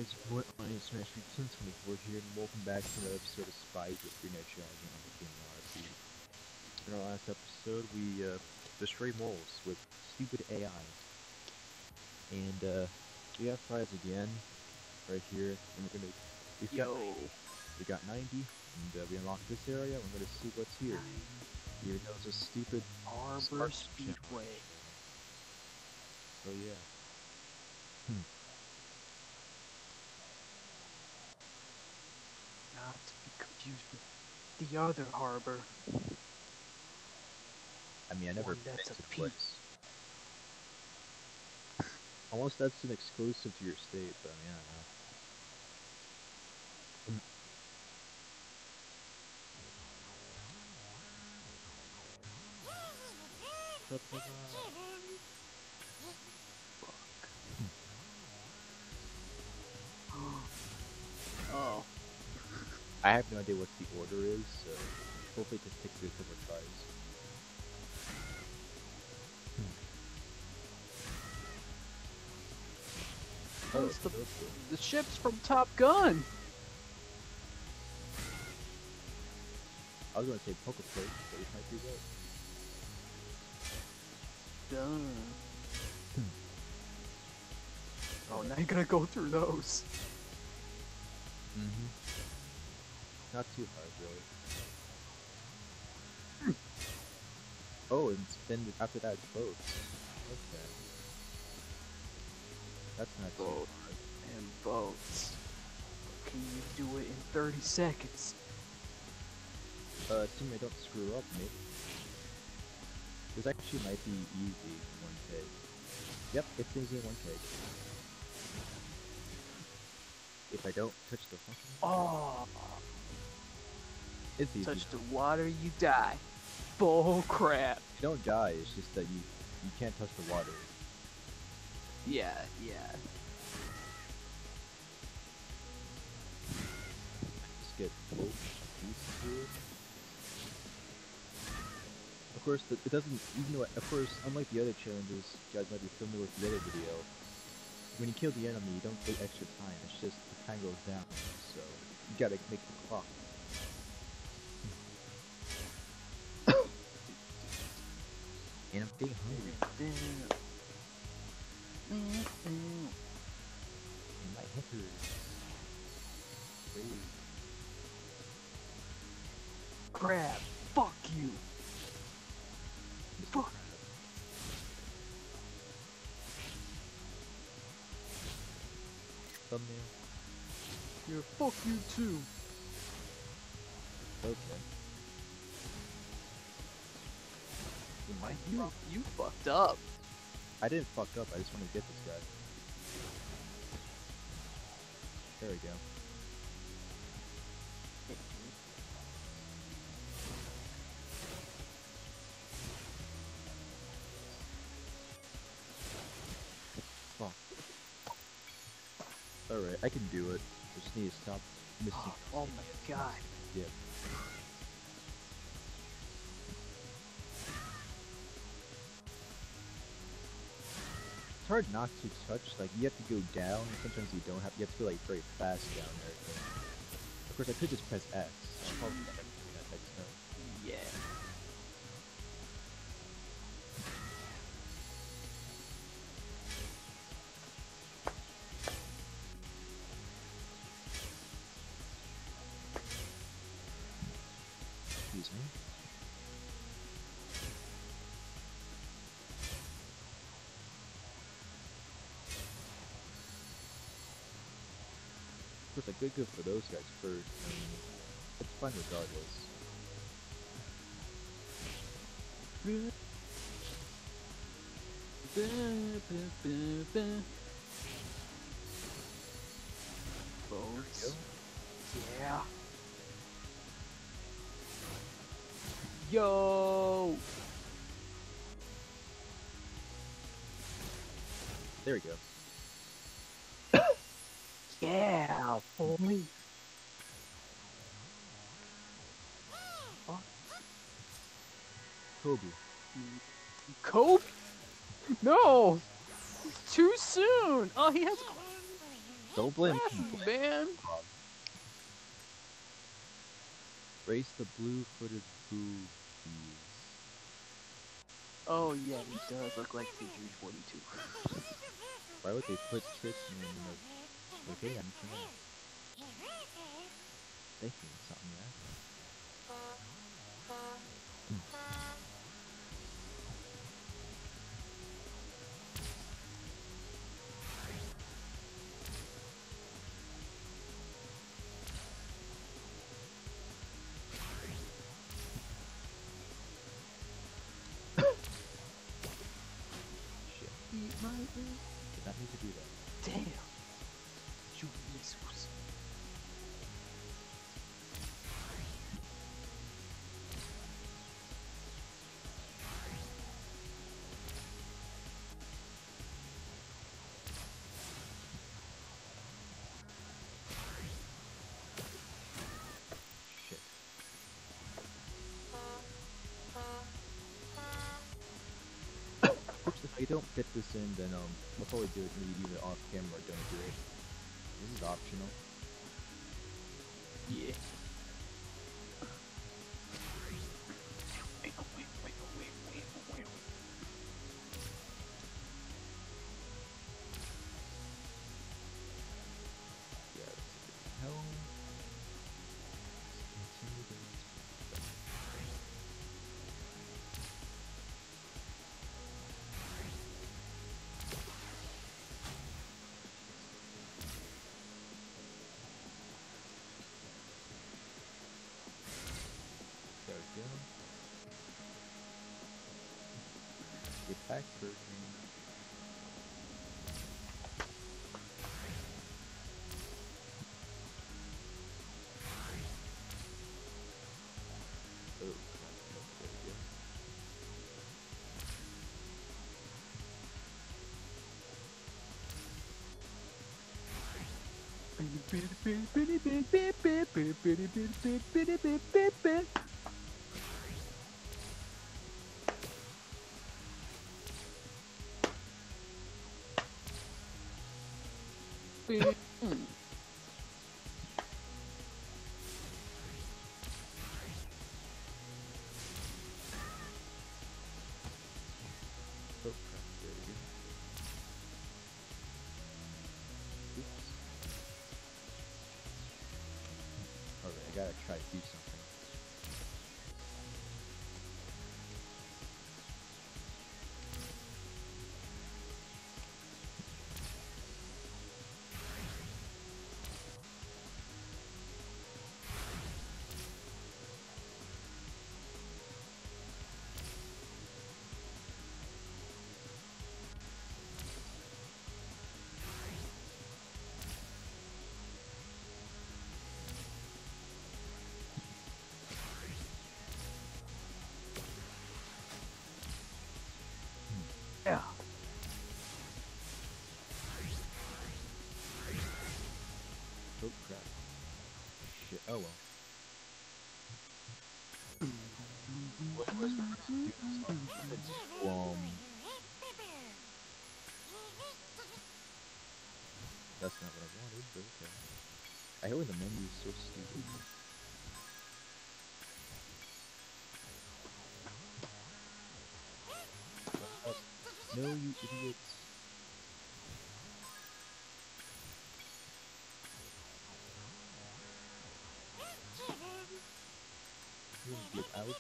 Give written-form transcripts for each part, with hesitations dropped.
guys, what on Smash 1024 here, and welcome back to another episode of Spies with Freenet Challenge on the King RP. In our last episode, we destroyed moles with stupid AIs, and we have prize again, right here, and we got 90, and we unlocked this area. We're gonna see what's here, even though it's a stupid Harbor Speedway. So yeah. Not to be confused with the other harbor. I mean, I never One that's been to a the peak. place. Unless that's an exclusive to your state, but I mean, I don't know. Oh. I have no idea what the order is, so hopefully it just takes a couple of tries. Oh, it's the ship's from Top Gun! I was gonna say Poker Plate, but it might be that. Done. Oh, now you're gonna go through those. Not too hard, really. Oh, and then after that, it's boats. Okay. That's not too hard. And boats. Can you do it in 30 seconds? Assuming I don't screw up, maybe. This actually might be easy in one take. Yep, it's easy in one take. If I don't touch the fucking... Oh! It's easy. Touch the water, you die. Bull crap. You don't die, it's just that you can't touch the water. Yeah. Just get both pieces here. Of course, it doesn't, even though, of course, unlike the other challenges, you guys might be familiar with the other video, when you kill the enemy, you don't take extra time, it's just the time goes down, so you gotta make the clock. And I'm getting hungry. And my head hurts. Crap. Fuck you. Fuck. Thumbnail. Yeah, fuck you too. Okay. You fucked up. I didn't fuck up, I just want to get this guy. There we go. Fuck. Alright, I can do it. Just need to stop missing. Oh my god. Yeah. It's hard not to touch, like, you have to go down, and sometimes you don't have, you have to go, like, very fast down there. Of course, I could just press X. I'll probably end up doing that next time. Yeah. Excuse me. Of course, I could go for those guys first. I mean, it's fine regardless. Boats. Yeah. Yo. There we go. Yeah, boy. Kobe. Kobe? No! Too soon! Oh, he has... Don't blame Flash, me. man. Bob. Race the blue-footed boobies. Oh yeah, he does look like TG42. Why would they put tits in the... Okay, I'm trying. They think something, yeah. Shit. Eat my ass. Did not need to do that. Damn. Jesus. Shit. Oops, if I don't fit this in, then I'll probably do it maybe either off camera or don't do it. This is optional. Yeah. Yeah, that's a good hell. Let's continue the There we go. Get back version. Oh, crap. There we go. Oh, crap. There we go. Oops. Alright, I gotta try to do something. Yeah. Oh, crap. Shit. Oh, well. What was my first do this on defense? That's not what I wanted, but okay. I hate when the menu is so stupid. No, you idiots. You wanna get out?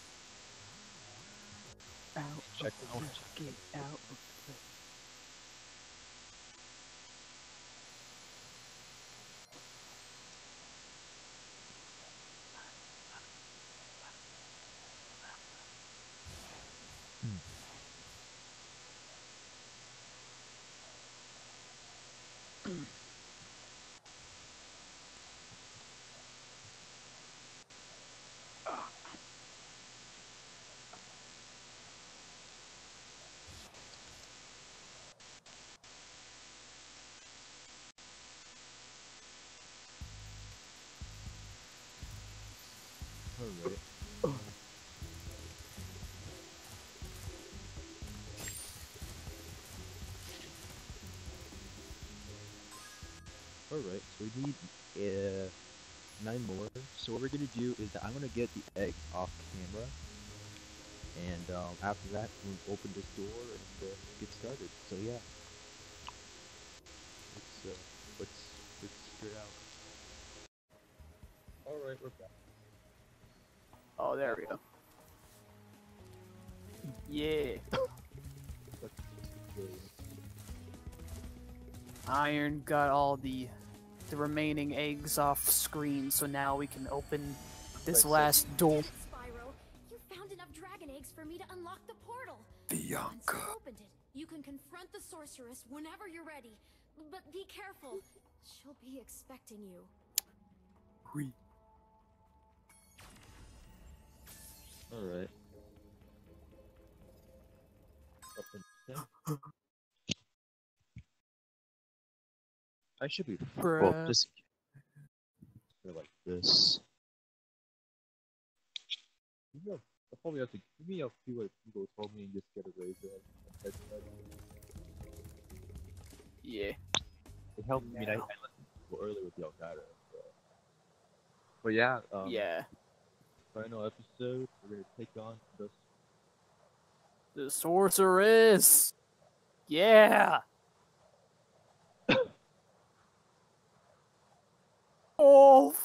Out. Check Of out. the get out of the. Alright. Alright, so we need 9 more. So what we're gonna do is that I'm gonna get the egg off camera, and after that we'll open this door and get started. So yeah, let's figure it out. Alright, we're back. Oh, there we go. Yeah. Iron got all the remaining eggs off screen, so now we can open this last door. Spyro, you found enough dragon eggs for me to unlock the portal. Bianca. Once you opened it, you can confront the sorceress whenever you're ready. But be careful. She'll be expecting you. Alright. I should be well, just like this. I'll probably have to give me a few like people told me and just get a razor. Yeah. It helped me. I listened to earlier with the Al-Qaeda. But yeah, Yeah. final episode, we're gonna take on The sorceress. Yeah. Oh.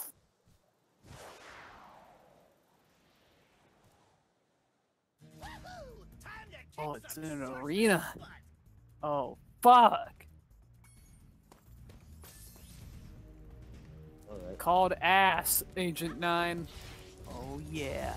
Oh, it's in an arena. Oh, fuck. Alright. Called ass, Agent 9. Oh, yeah.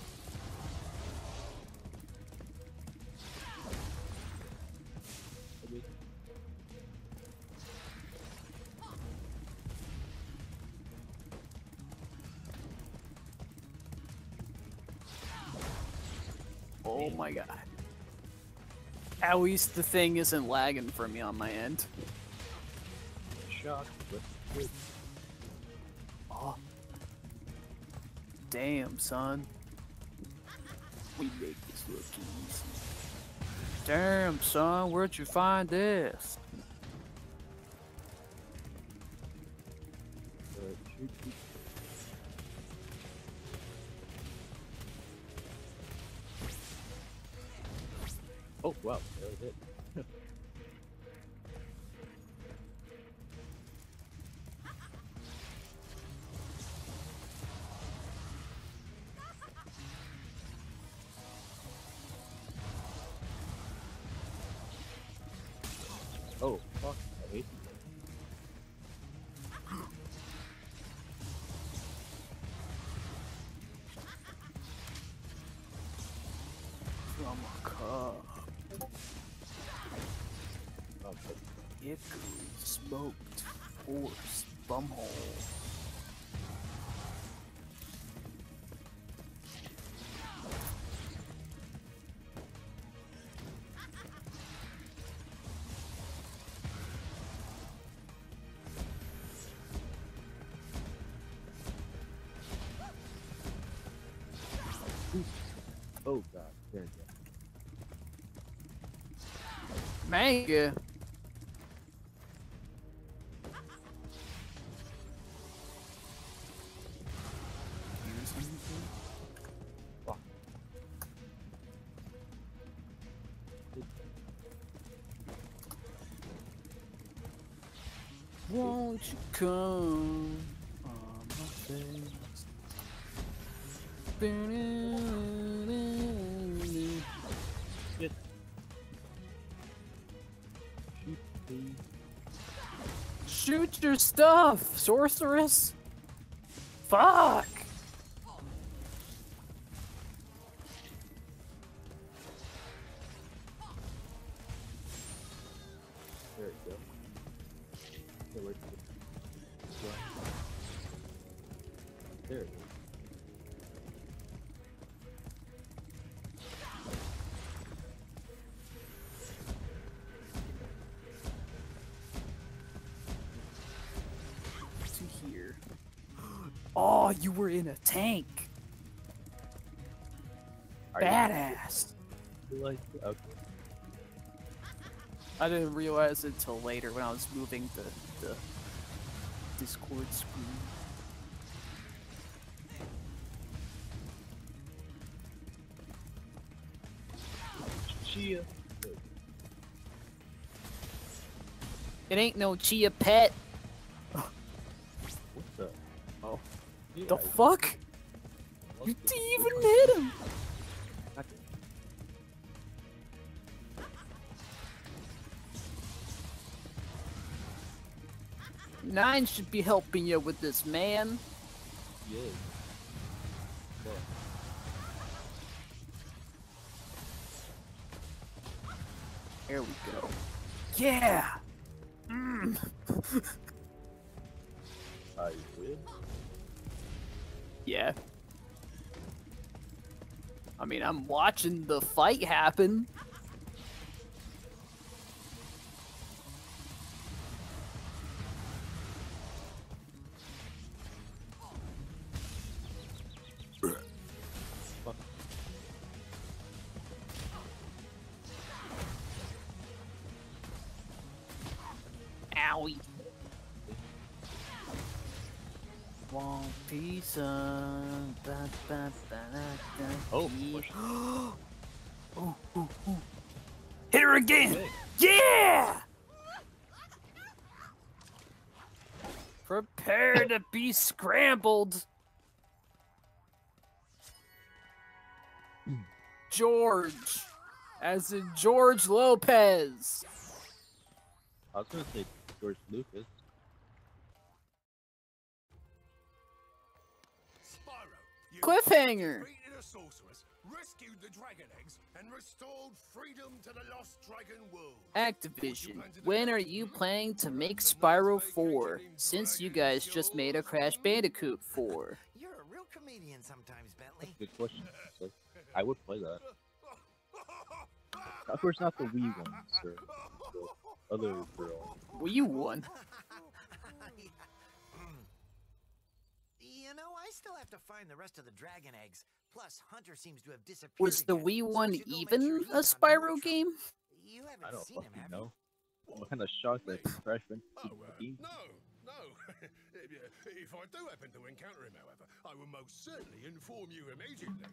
Oh my god. At least the thing isn't lagging for me on my end. Shock, but good. Oh. Damn, son. We make this look easy. Damn, son, where'd you find this? Shoot. Oh wow, that was it. Oh fuck, I hate you. From a cup. Hickory smoked horse bumhole. Oh god, there you go. Manga. Fuck. Won't you come on my face? Shit. Shoot, please. Shoot your stuff, sorceress! Fuck! There you go. Okay, wait. There it is. To here. Oh, you were in a tank. Badass. Like, okay. I didn't realize it till later when I was moving the Discord screen. Chia. It ain't no Chia pet. What the? Oh. Yeah, The fuck? You didn't even hit him. Nine should be helping you with this, man. Yeah. What? There we go. Yeah. Mm. I win. Yeah. I mean, I'm watching the fight happen. Fuck. Owie. One piece of Oh, ooh, ooh, ooh. Hit her again! Yeah! Prepare to be scrambled. George. As in George Lopez. I was gonna say George Lucas. Spyro, you Cliffhanger. defeated a sorceress, rescued the dragon eggs, and restored freedom to the lost dragon world. Activision, when are you planning to make Spyro 4? Since you guys just made a Crash Bandicoot 4. You're a real comedian sometimes, Bentley. Good question. So, I would play that. Of course, not the Wii ones, or the other girl. Well, you won. You know, I still have to find the rest of the dragon eggs. Plus, Hunter seems to have disappeared. Was the again, Wii so I one should go make even sure he's a not in Spyro trouble. game? You haven't I don't seen him, fucking have know. I'm kind of shocked that Crash Bandicoot game. No. If I do happen to encounter him, however, I will most certainly inform you immediately.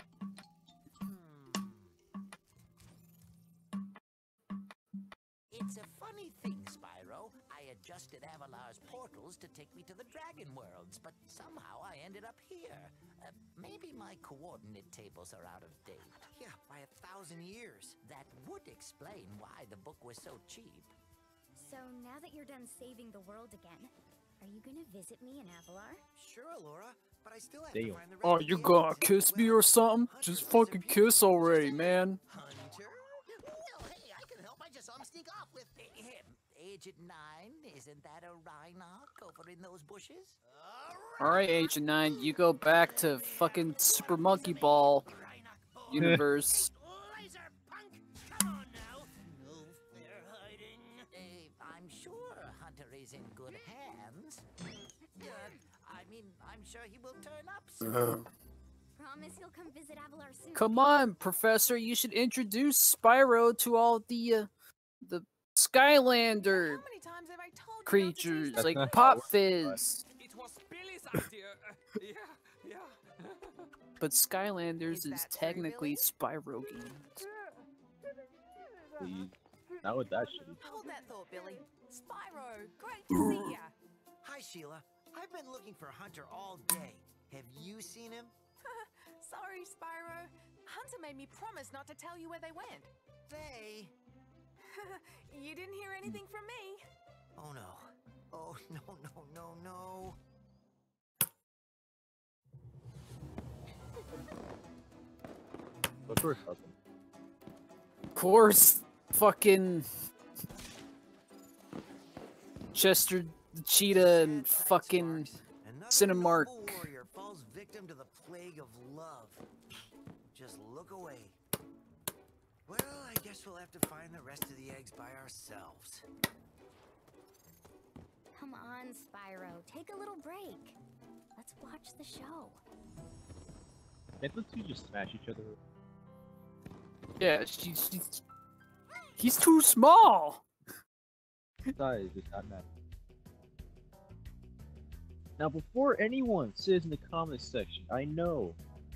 It's a funny thing, Spyro. I adjusted Avalar's portals to take me to the dragon worlds, but somehow I ended up here. Maybe my coordinate tables are out of date. Yeah, by 1,000 years. That would explain why the book was so cheap. So now that you're done saving the world again, are you gonna visit me in Avalar? Sure, Laura, but I still have Damn. to find the rest Oh, of you the gonna eggs. kiss me or something? Just fucking kiss already, man. Hunter? Well, hey, I can help. I just saw him sneak off with him. Agent 9, isn't that a Rhinoc over in those bushes? Alright, Agent 9, you go back to fucking Super Monkey Ball universe. Laser punk, come on now. No fair hiding. I'm sure Hunter is in good hands. I mean, I'm sure he will turn up soon. Promise you'll come visit Avalar soon. Come on, Professor, you should introduce Spyro to all the Skylander How many times have I told you creatures, not to like teach Pop Fizz. It was Billy's idea. Yeah. But Skylanders Is is that true, technically Spyro games. Please. Not with that shit. Hold that thought, Billy. Spyro, great to see ya. Hi, Sheila. I've been looking for Hunter all day. Have you seen him? Sorry, Spyro. Hunter made me promise not to tell you where they went. They? You didn't hear anything from me. Oh no. Oh no. Of course, nothing. Of course, fucking Chester the Cheetah and fucking Another Cinemark. noble warrior falls victim to the plague of love. Just look away. Well, I guess we'll have to find the rest of the eggs by ourselves. Come on, Spyro. Take a little break. Let's watch the show. Can't those two just smash each other? Yeah, he's too small. Size is not that. Now, before anyone says in the comments section, I know,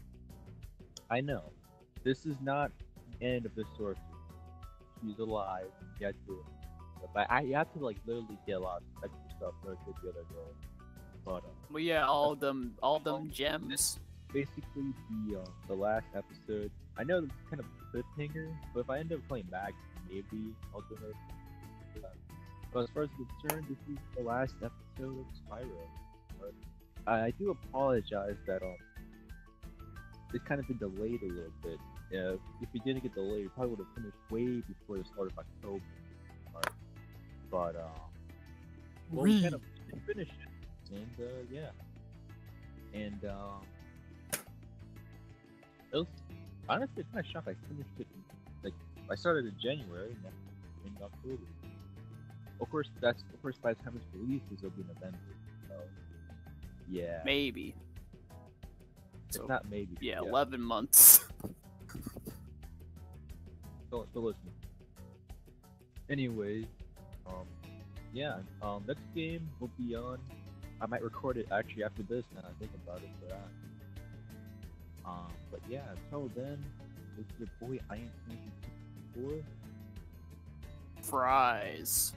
this is not the end of the story. She's alive. You have to, you have to like literally get a lot of extra stuff to get the other girl. But Well, yeah, all them gems. basically the last episode. I know it's kind of a cliffhanger, but if I end up playing back, maybe I'll do it. But as far as I'm concerned, this is the last episode of Spyro. But I do apologize that it's kind of been delayed a little bit. If we didn't get delayed, we probably would have finished way before the start of October. But well, we kind of finished it, and yeah, and it was honestly kind of shocked. I finished it I started in January and in October. Of course, by the time it's released, it'll be November. So yeah, Maybe. it's So, not maybe. Yeah, 11 months. Don't listen. Anyways, yeah, next game will be on. I might record it actually after this. Now I think about it, but yeah, until then, it's your boy IM24. Fries.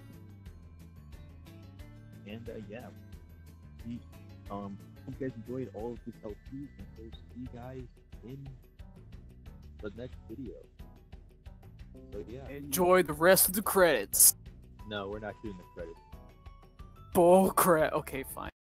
And yeah, hope you guys enjoyed all of this LP, and we'll see you guys in the next video. So yeah, Enjoy the rest of the credits. no, we're not doing the credits. Bull crap. Okay, fine.